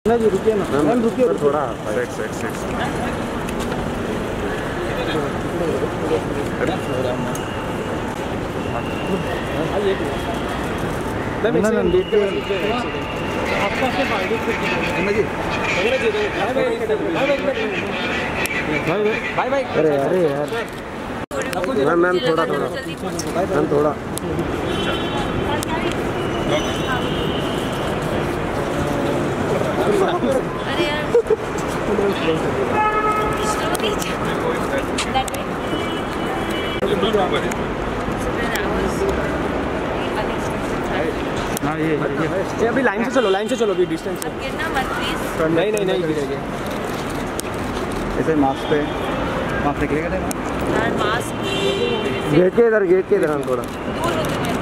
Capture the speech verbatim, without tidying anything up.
ना जी रुकिए ना मैम, रुकिए थोड़ा set set set bye bye. अरे अरे यार मैम मैम थोड़ा थोड़ा मैम थोड़ा अरे यार हाँ ये ये अभी लाइन से चलो, लाइन से चलो, अभी डिस्टेंस से। गिरना मत प्लीज। नहीं नहीं नहीं गिरेंगे। ऐसे मास्क पे मास्क निकलेगा यार मास्क गेट के इधर गेट के इधर हम थोड़ा दूर होते